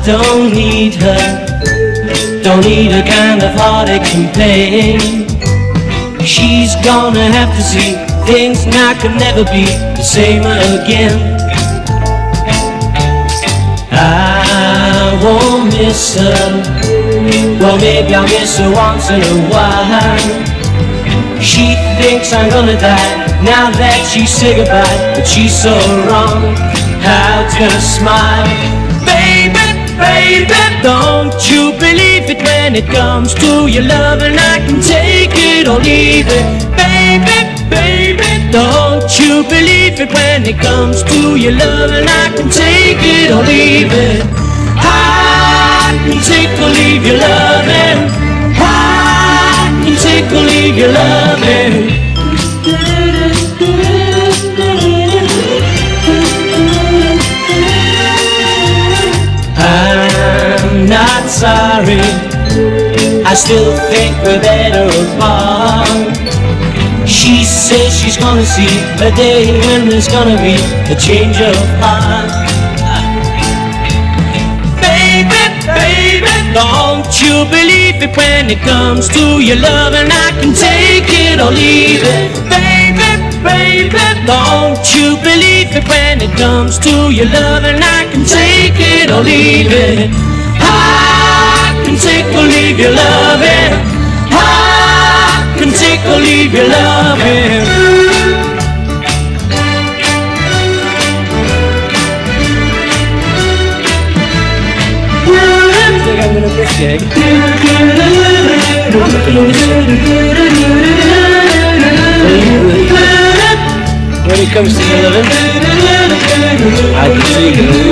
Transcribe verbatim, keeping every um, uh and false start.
don't need her, don't need a kind of heartache and pain. She's gonna have to see things now can never be the same again. I won't miss her, well maybe I'll miss her once in a while. She thinks I'm gonna die now that she said goodbye, but she's so wrong. How to smile, baby, baby, don't you believe it when it comes to your love, and I can take it or leave it. Baby, baby, don't you believe it when it comes to your love, and I can take it or leave it. I can take or leave your loving. I can take or leave your loving. I'm not sorry, I still think we're better apart. She says she's gonna see a day when there's gonna be a change of heart. Baby, baby, don't you believe it when it comes to your love, and I can take it or leave it. Baby, baby, don't you believe it when it comes to your love, and I can take it or leave it. I can take or leave your loving. I can take or leave your loving. I think I'm gonna miss you. When it comes to your loving, I can take it.